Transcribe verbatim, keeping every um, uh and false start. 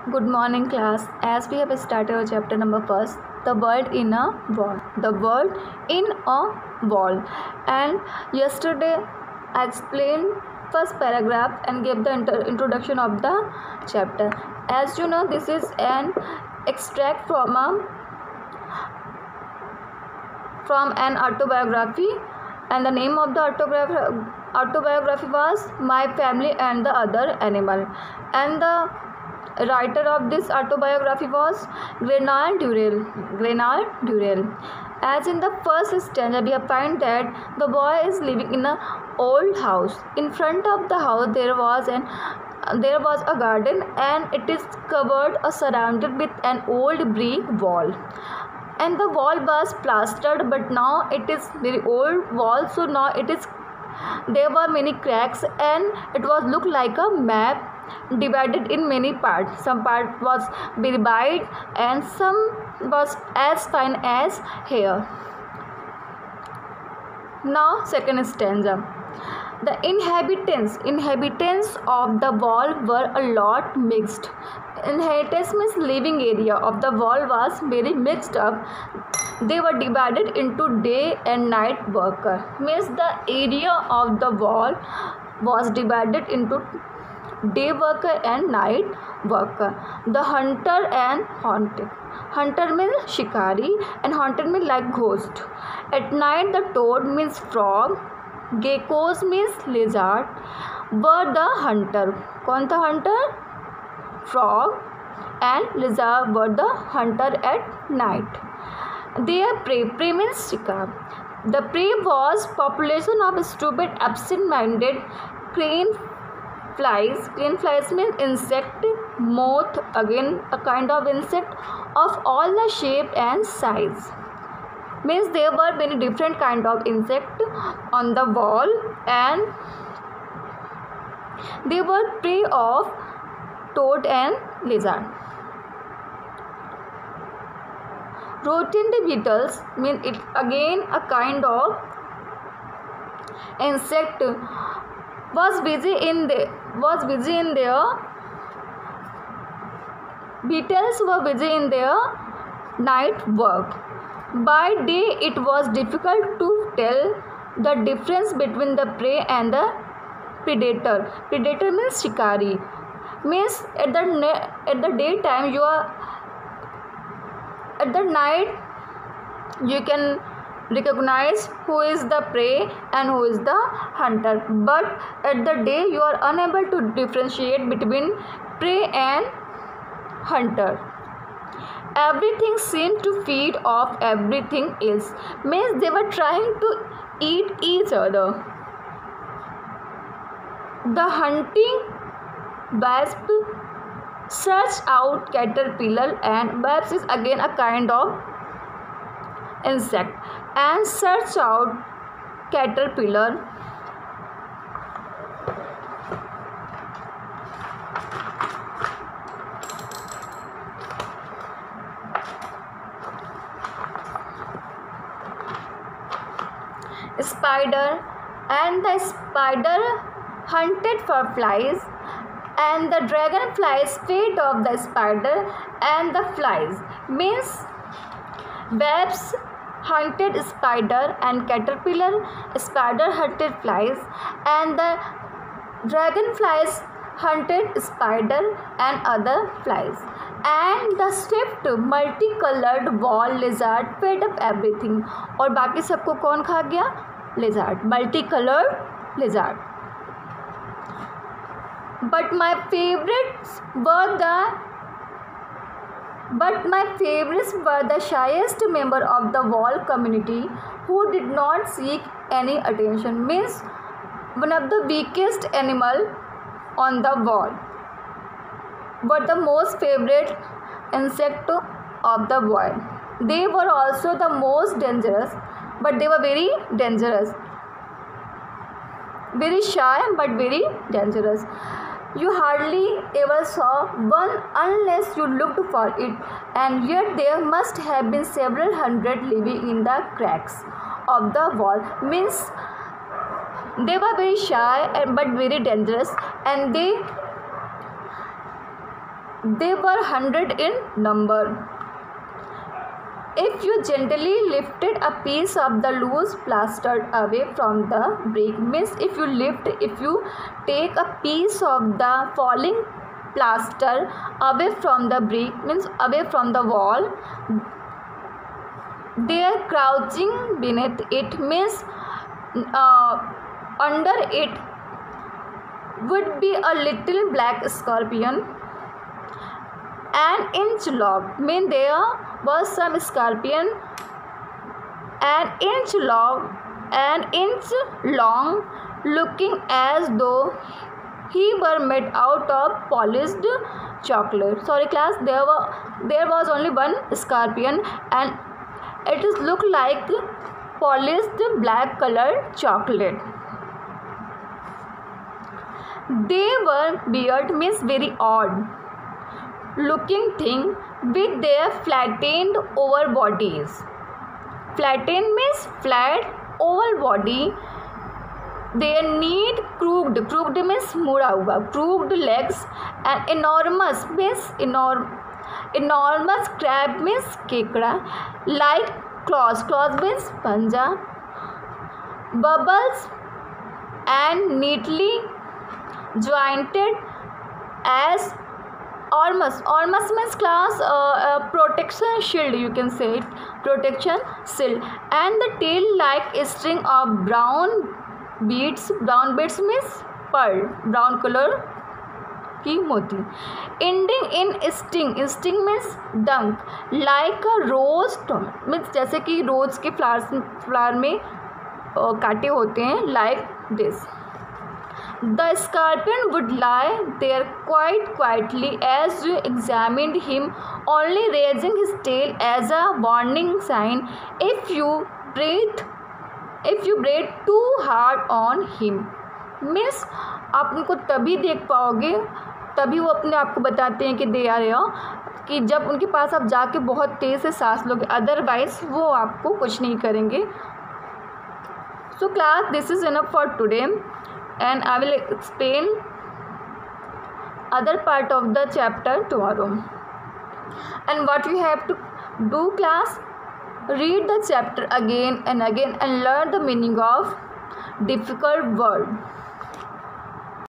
Good morning, class. As we have started our chapter number first, the world in a wall. The world in a wall. And yesterday I explained first paragraph and gave the inter- introduction of the chapter. As you know, this is an extract from a from an autobiography, and the name of the autobiography autobiography was My Family and the Other Animal, and the writer of this autobiography was Grenal Durrell. Grenal Durrell. As in the first stanza, we find that the boy is living in an old house. In front of the house, there was an there was a garden, and it is covered or surrounded with an old brick wall. And the wall was plastered, but now it is very old wall, so now it is there were many cracks, and it was look like a map divided in many parts. Some part was very wide and some was as fine as hair. Now second stanza. The inhabitants inhabitants of the wall were a lot mixed. Inhabitants means living area of the wall was very mixed up. They were divided into day and night worker. Means the area of the wall was divided into day worker and night worker. The hunter and haunted. Hunter means shikari and haunted means like ghost. At night the toad means frog. Geckos means lizard. Were the hunter. कौन था hunter? Frog and lizard were the hunter at night. Their prey, prey means shikar. The prey was population of stupid, absent-minded crane flies. Crane flies means insect, moth, again a kind of insect of all the shape and size. Means there were many different kind of insect on the wall, and they were prey of toad and lizard. Rodent beetles mean it again a kind of insect was busy in the was busy in their beetles were busy in their night work. By day it was difficult to tell the difference between the prey and the predator. Predator means shikari. Means at the at the daytime you are at the night you can recognize who is the prey and who is the hunter, but at the day you are unable to differentiate between prey and hunter. Everything seemed to feed off everything else. Means they were trying to eat each other. The hunting wasp searched out caterpillar, and wasp is again a kind of insect, and searched out caterpillar. Spider, and the spider hunted for flies, and the dragonflies fed off the spider and the flies. Means wasps hunted spider and caterpillar, spider hunted flies, and the dragonflies hunted spider and other flies. And the swift multicolored wall lizard fed up everything. और बाकी सबको कौन खा गया? Lizard. Multicolored lizard. But my favorites were the but my favorites were the shyest member of the wall community, who did not seek any attention. Means one of the weakest animal on the wall, but the most favorite insect of the boy. They were also the most dangerous, but they were very dangerous. Very shy but very dangerous. You hardly ever saw one unless you looked for it, and yet there must have been several hundred living in the cracks of the wall. Means they were very shy but very dangerous, and they They were hundred in number. If you gently lifted a piece of the loose plaster away from the brick, means if you lift, if you take a piece of the falling plaster away from the brick, means away from the wall, they are crouching beneath it, means uh, under it would be a little black scorpion. An inch long, mean there was some scorpion, an inch long, an inch long, looking as though he were made out of polished chocolate. Sorry class, there were there was only one scorpion, and it is look like polished black colored chocolate. They were weird, means very odd looking thing with their flattened over bodies. Flattened means flat oval body. Their neat crooked, crooked means मुड़ा हुआ, crooked legs, and enormous means enorm, enormous crab means केकड़ा, like claws, claws means पंजा, bubbles and neatly jointed as ormus. Ormus means class uh, uh, protection shield, you can say it, protection shield, and the tail like a string of brown beads. Brown beads means pearl, brown color की मोती. Ending in sting, sting means dunk, like a rose tomato means जैसे कि रोज के flowers flower में uh, कांटे होते हैं, like this. The scorpion would lie there quite quietly as you examined him, only raising his tail as a warning sign if you breathe if you breathe too hard on him. Means आप उनको तभी देख पाओगे, तभी वो अपने आप को बताते हैं कि दे आर हियर, कि जब उनके पास आप जाके बहुत तेज़ से सांस लोगे, अदरवाइज वो आपको कुछ नहीं करेंगे. So class, this is enough for today, and I will explain other part of the chapter tomorrow. And what you have to do class, read the chapter again and again and learn the meaning of difficult word.